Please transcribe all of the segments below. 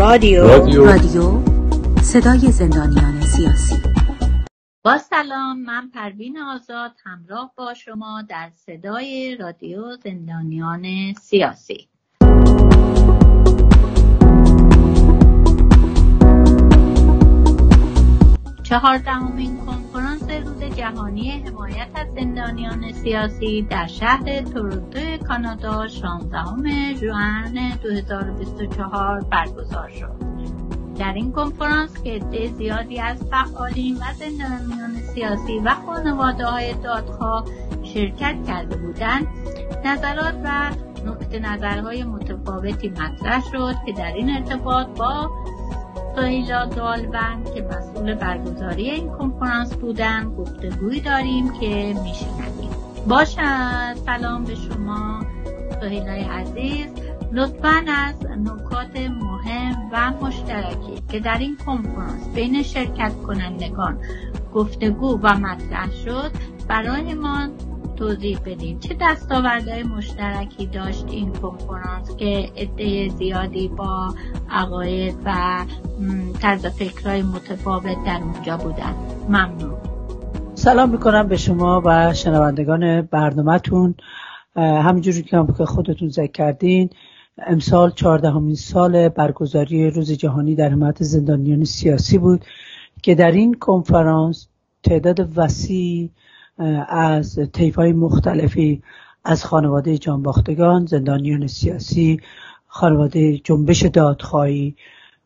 رادیو صدای زندانیان سیاسی. با سلام، من پروین آزاد همراه با شما در صدای رادیو زندانیان سیاسی. چهاردهمین کنفرانس روز جهانی حمایت از زندانیان سیاسی در شهر تورنتو کانادا 16 ژوئن 2024 برگزار شد. در این کنفرانس که عده زیادی از فعالین و زندانیان سیاسی و خانواده‌های دادخواه شرکت کرده بودند، نظرات و نقطه نظرهای متفاوتی مطرح شد که در این ارتباط با سهیلا دالبند که مسئول برگزاری این کنفرانس بودند گفتگویی داریم که میشنویم. سلام به شما سهیلای عزیز. لطفاً از نکات مهم و مشترکی که در این کنفرانس بین شرکت کنندگان گفتگو و مطرح شد برای ما توضیح بدین. چه دستاوردهای مشترکی داشت این کنفرانس که عده زیادی با عقاید و طرز فکرهای متفاوت در اونجا بودن؟ ممنون. سلام میکنم به شما و شنوندگان برنامه‌تون. همونجوری که خودتون ذکر کردین، امسال 14مین سال برگزاری روز جهانی در حمایت زندانیان سیاسی بود که در این کنفرانس تعداد وسیع از طیف‌های مختلفی از خانواده جانباختگان، زندانیان سیاسی، خانواده جنبش دادخواهی،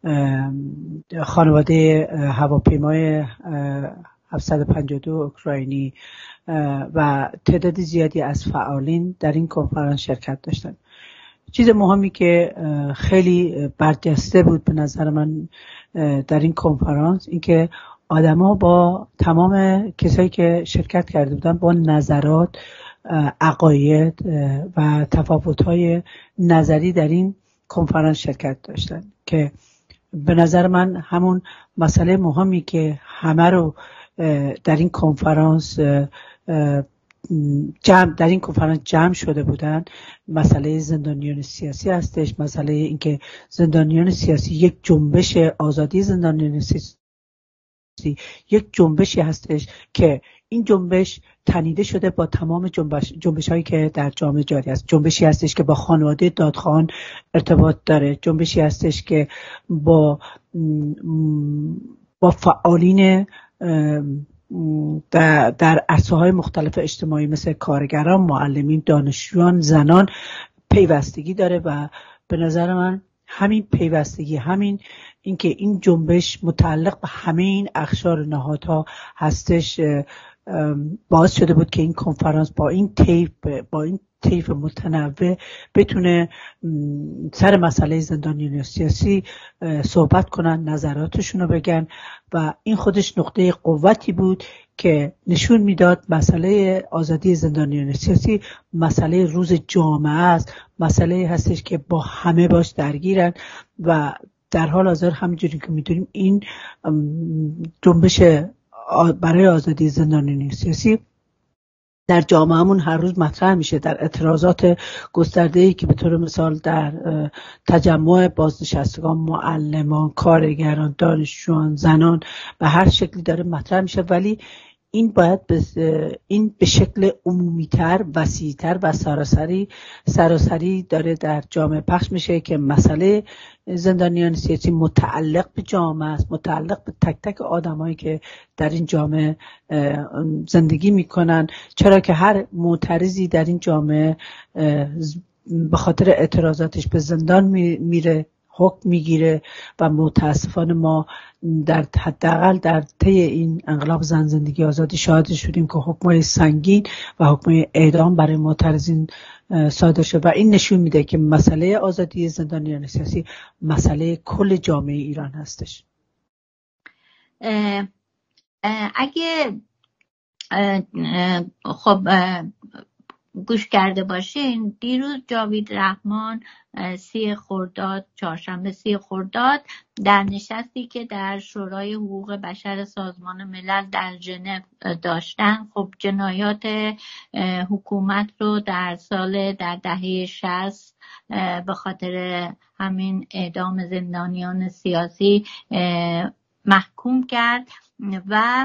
خانواده هواپیمای 752 اوکراینی و تعداد زیادی از فعالین در این کنفرانس شرکت داشتند. چیز مهمی که خیلی برجسته بود به نظر من در این کنفرانس این که آدما با تمام کسایی که شرکت کرده بودن با نظرات، عقاید و تفاوت‌های نظری در این کنفرانس شرکت داشتن که به نظر من همون مسئله مهمی که همه رو در این کنفرانس جمع شده بودن مسئله زندانیان سیاسی هستش. مسئله اینکه زندانیان سیاسی یک جنبش آزادی زندانیان سیاسی یک جنبشی هستش که این جنبش تنیده شده با تمام جنبش هایی که در جامعه جاری است. جنبشی هستش که با خانواده دادخواهان ارتباط داره، جنبشی هستش که با فعالین در عرصه‌های مختلف اجتماعی مثل کارگران، معلمین، دانشجویان، زنان پیوستگی داره و به نظر من همین پیوستگی، همین اینکه این جنبش متعلق به همه این اقشار نهادها هستش باعث شده بود که این کنفرانس با این طیف متنوع بتونه سر مسئله زندانیان سیاسی صحبت کنن، نظراتشون رو بگن و این خودش نقطه قوتی بود که نشون میداد مسئله آزادی زندانیان سیاسی مسئله روز جامعه است، مسئله هستش که با همه باش درگیرن و در حال حاضر همونجوری که میدونیم این جنبش برای آزادی زندانیان سیاسی در جامعهمون هر روز مطرح میشه، در اعتراضات گسترده‌ای که به طور مثال در تجمع بازنشستگان، معلمان، کارگران، دانشجویان، زنان به هر شکلی داره مطرح میشه، ولی این باید این به شکل عمومی‌تر، وسیع‌تر و سراسری داره در جامعه پخش میشه که مسئله زندانیان سیاسی متعلق به جامعه است، متعلق به تک تک آدمایی که در این جامعه زندگی میکنن، چرا که هر معترضی در این جامعه به خاطر اعتراضاتش به زندان میره، حکم میگیره و متاسفانه ما در حداقل در طی این انقلاب زن زندگی آزادی شاهد شدیم که حکمای سنگین و حکمای اعدام برای معترضین صادر شد و این نشون میده که مسئله آزادی زندانیان سیاسی مسئله کل جامعه ایران هستش. اگه خب گوش کرده باشین، دیروز جاوید رحمان 30 خرداد، چهارشنبه 30 خرداد، در نشستی که در شورای حقوق بشر سازمان ملل در ژنو داشتن، خب جنایات حکومت رو در دهه 60 به خاطر همین اعدام زندانیان سیاسی محکوم کرد و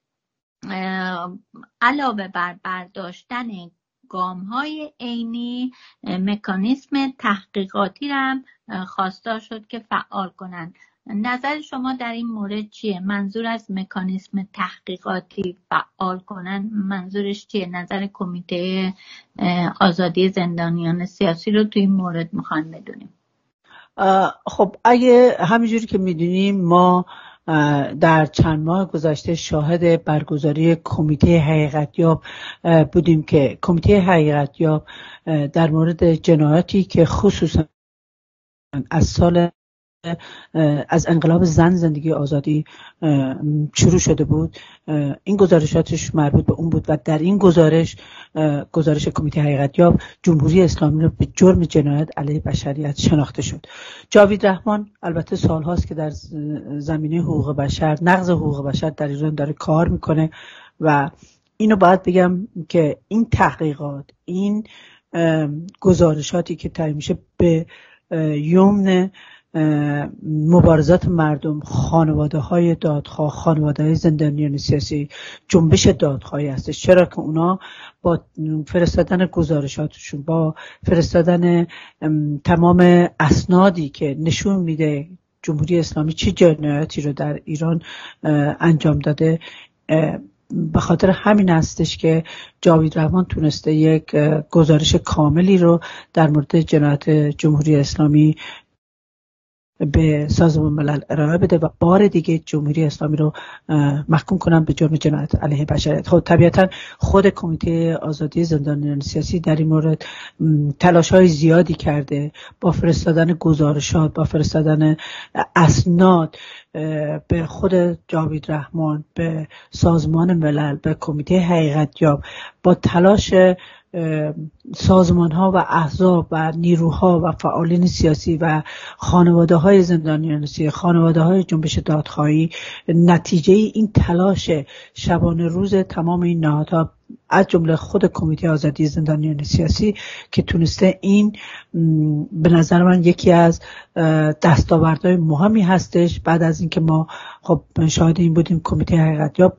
علاوه بر برداشتن گام‌های عینی، مکانیسم تحقیقاتی را هم خواستار شد که فعال کنند. نظر شما در این مورد چیه؟ منظور از مکانیسم تحقیقاتی فعال کنن منظورش چیه؟ نظر کمیته آزادی زندانیان سیاسی رو تو این مورد میخوان بدونیم. خب اگه همینجوری که میدونیم ما در چند ماه گذشته شاهد برگزاری کمیته حقیقتیاب بودیم که کمیته حقیقتیاب در مورد جنایاتی که خصوصا از انقلاب زن زندگی آزادی شروع شده بود، این گزارشاتش مربوط به اون بود و در این گزارش کمیته حقیقتیاب جمهوری اسلامی رو به جرم جنایت علیه بشریت شناخته شد. جاوید رحمان البته سالهاست که در زمینه حقوق بشر، نقض حقوق بشر در ایران داره کار میکنه و اینو باید بگم که این تحقیقات، این گزارشاتی که تعیین میشه به یمن مبارزات مردم، خانواده های دادخواه، خانواده های زندانیان سیاسی، جنبش دادخواهی هستش. چرا که اونا با فرستادن گزارشاتشون، با فرستادن تمام اسنادی که نشون میده جمهوری اسلامی چه جنایاتی رو در ایران انجام داده، به خاطر همین هستش که جاوید رحمان تونسته یک گزارش کاملی رو در مورد جنایات جمهوری اسلامی به سازمان ملل ارائه بده و بار دیگه جمهوری اسلامی رو محکوم کنن به جرم جنایت علیه بشریت. خب طبیعتا خود کمیته آزادی زندانیان سیاسی در این مورد تلاش‌های زیادی کرده، با فرستادن گزارشات، با فرستادن اسناد به خود جاوید رحمان، به سازمان ملل، به کمیته حقیقتیاب، با تلاش سازمان ها و احزاب و نیروها و فعالین سیاسی و خانواده های زندانیان سیاسی، خانواده های جنبش دادخواهی، نتیجه این تلاش شبانه روز تمام این نهادها از جمله خود کمیته آزادی زندانیان سیاسی که تونسته این به نظر من یکی از دستاوردهای مهمی هستش. بعد از اینکه ما خب شاهد این بودیم کمیته حقیقتیاب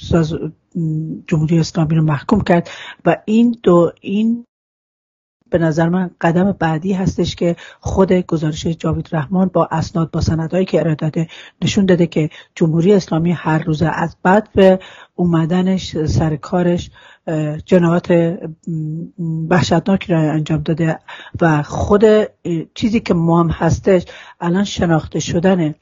جمهوری اسلامی رو محکوم کرد و این به نظر من قدم بعدی هستش که خود گزارش جاوید رحمان با اسناد، با سندهایی که ارائه داده نشون داده که جمهوری اسلامی هر روز از بعد به اومدنش سر کارش جنایات وحشتناکی را انجام داده و خود چیزی که مهم هستش الان شناخته شدن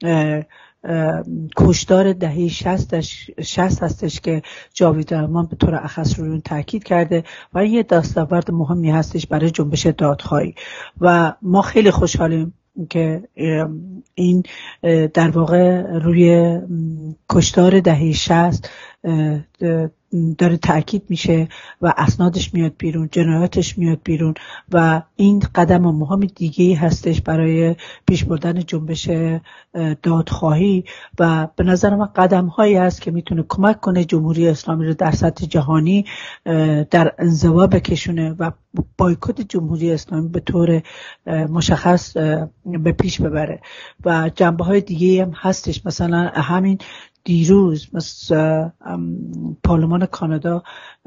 کشتار دهه 60 هستش که جاوید رحمان به طور اخص روی اون تاکید کرده و این یه دستاورد مهمی هستش برای جنبش دادخواهی و ما خیلی خوشحالیم که این در واقع روی کشتار دهه 60 داره تأکید میشه و اسنادش میاد بیرون، جنایاتش میاد بیرون و این قدم مهم دیگه‌ای هستش برای پیش بردن جنبش دادخواهی و به نظر من قدم‌هایی هست که میتونه کمک کنه جمهوری اسلامی رو در سطح جهانی در انزوا بکشونه و بایکوت جمهوری اسلامی به طور مشخص به پیش ببره. و جنبه‌های دیگه‌ای هم هستش، مثلا همین دیروز پارلمان کانادا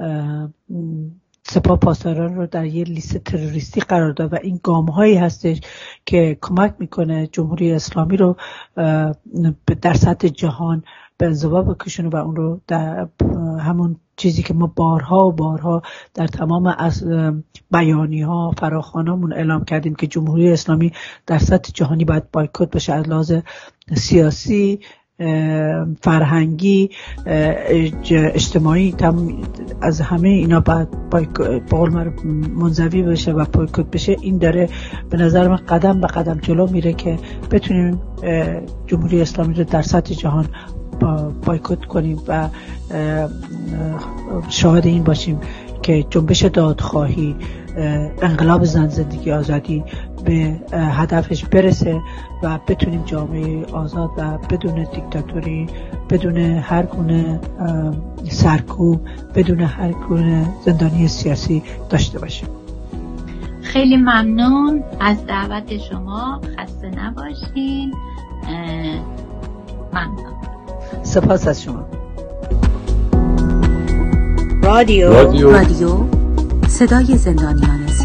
سپاه پاسداران رو در یه لیست تروریستی قرار داد و این گام‌هایی هستش که کمک میکنه جمهوری اسلامی رو در سطح جهان به انزوا بکشونه و اون رو در همون چیزی که ما بارها در تمام بیانیه‌ها فراخوانامون اعلام کردیم که جمهوری اسلامی در سطح جهانی باید بایکوت بشه، از لحاظ سیاسی، فرهنگی، اجتماعی، از همه اینا باید منزوی بشه و بایکوت بشه. این داره به نظر من قدم به قدم جلو میره که بتونیم جمهوری اسلامی رو در سطح جهان بایکوت کنیم و شاهد این باشیم که که جنبش دادخواهی، انقلاب زن، زندگی، آزادی به هدفش برسه و بتونیم جامعه آزاد و بدون دیکتاتوری، بدون هر گونه سرکوب، بدون هر گونه زندانی سیاسی داشته باشیم. خیلی ممنون از دعوت شما، خسته نباشین. ممنون. سپاس از شما. رادیو صدای زندانیان